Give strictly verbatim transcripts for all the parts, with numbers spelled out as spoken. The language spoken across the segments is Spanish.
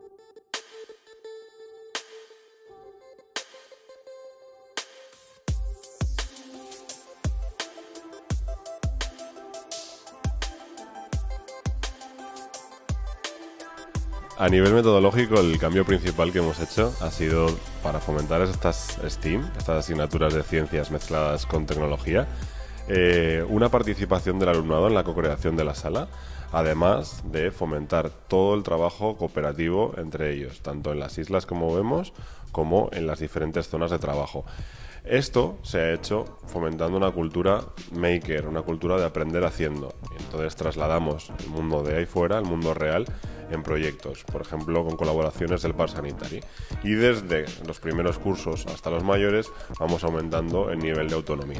A nivel metodológico, el cambio principal que hemos hecho ha sido para fomentar estas STEAM, estas asignaturas de ciencias mezcladas con tecnología, eh, una participación del alumnado en la co-creación de la sala, además de fomentar todo el trabajo cooperativo entre ellos, tanto en las islas como vemos, como en las diferentes zonas de trabajo. Esto se ha hecho fomentando una cultura maker, una cultura de aprender haciendo. Y entonces trasladamos el mundo de ahí fuera, el mundo real, en proyectos, por ejemplo con colaboraciones del Parc Sanitari. Y desde los primeros cursos hasta los mayores vamos aumentando el nivel de autonomía.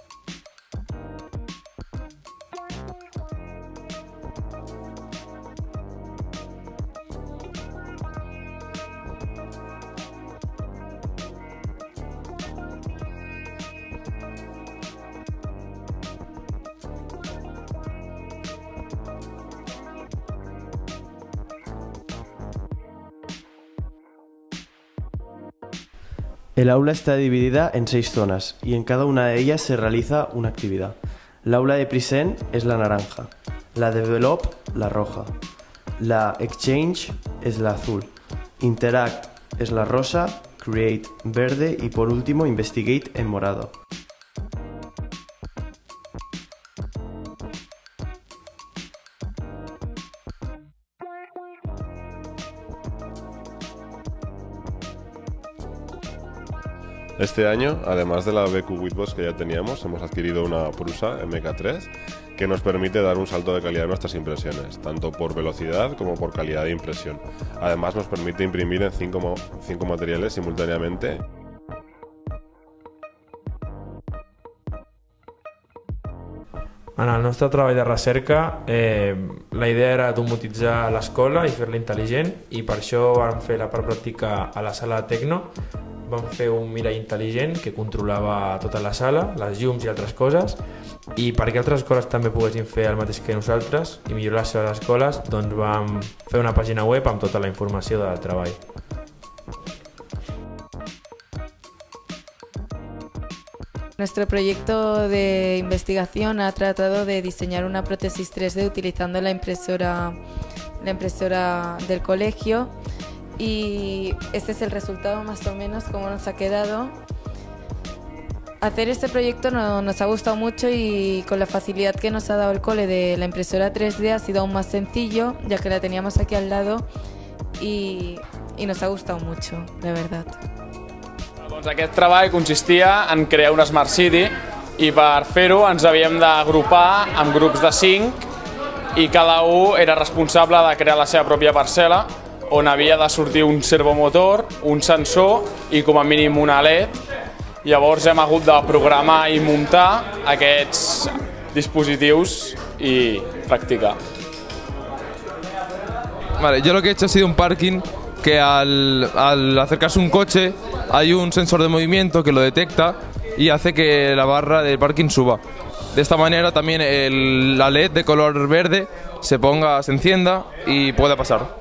El aula está dividida en seis zonas y en cada una de ellas se realiza una actividad. La aula de Present es la naranja, la Develop la roja, la Exchange es la azul, Interact es la rosa, Create verde y por último Investigate en morado. Este año, además de la B Q Witbox que ya teníamos, hemos adquirido una Prusa M K tres que nos permite dar un salto de calidad en nuestras impresiones, tanto por velocidad como por calidad de impresión. Además nos permite imprimir en cinco, cinco materiales simultáneamente. En el nostre treball de recerca, eh, la idea era domotitzar l'escola i fer-la intel·ligent, i per això vam fer la part pràctica a la sala de Tecno. Vam fer un mirall intel·ligent que controlava tota la sala, les llums i altres coses, i perquè altres escoles també poguessin fer el mateix que nosaltres i millorar les seves escoles, doncs vam fer una pàgina web amb tota la informació del treball. Nuestro proyecto de investigación ha tratado de diseñar una prótesis tres D utilizando la impresora, la impresora del colegio, y este es el resultado más o menos como nos ha quedado. Hacer este proyecto no, nos ha gustado mucho, y con la facilidad que nos ha dado el cole de la impresora tres D ha sido aún más sencillo, ya que la teníamos aquí al lado y, y nos ha gustado mucho, de verdad. Doncs aquest treball consistia en crear una Smart City, i per fer-ho ens havíem d'agrupar en grups de cinc i cada un era responsable de crear la seva pròpia parcel·la, on havia de sortir un servomotor, un sensor i com a mínim una L E D. Llavors hem hagut de programar i muntar aquests dispositius i practicar. Vale, yo lo que he hecho ha sido un parking que al, al acercarse un coche hay un sensor de movimiento que lo detecta y hace que la barra del parking suba. De esta manera también el, la L E D de color verde se ponga, se encienda y pueda pasar.